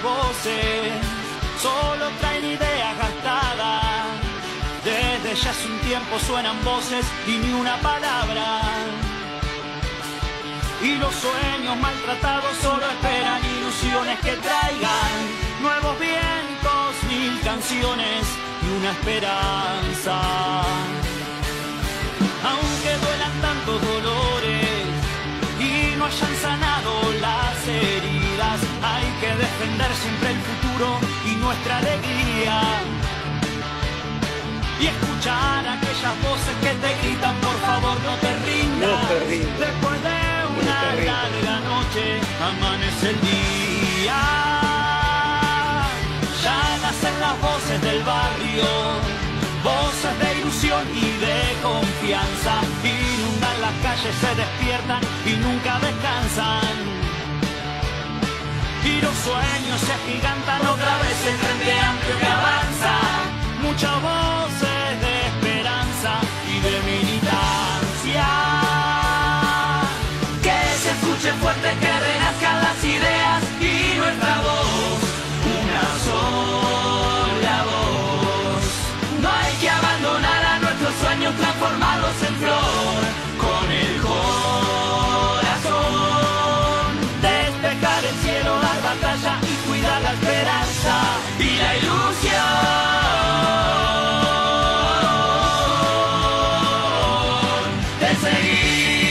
voces solo traen ideas gastadas. Desde ya hace un tiempo suenan voces y ni una palabra. Y los sueños maltratados solo esperan ilusiones que traigan nuevos vientos, 1000 canciones y una esperanza. Aunque duelan tantos dolores y no hayan sanado las heridas, hay que defender siempre el futuro y nuestra alegría. Y escuchar aquellas voces que te gritan, por favor no te rindas. No te rindas. Después de una larga noche amanece el día. Ya nacen las voces del barrio, voces de ilusión y de confianza. Inundan las calles, se despiertan y nunca descansan. Y los sueños se agigantan otra vez el frente amplio que avanza. Muchas voces de esperanza y de militancia. Que se escuche fuerte, que renazcan las ideas y nuestra voz, una sola voz. No hay que abandonar a nuestros sueños, transformarlos en flor con el corazón. Despejar el cielo, dar batalla y cuidar la esperanza y la ilusión. Seguir.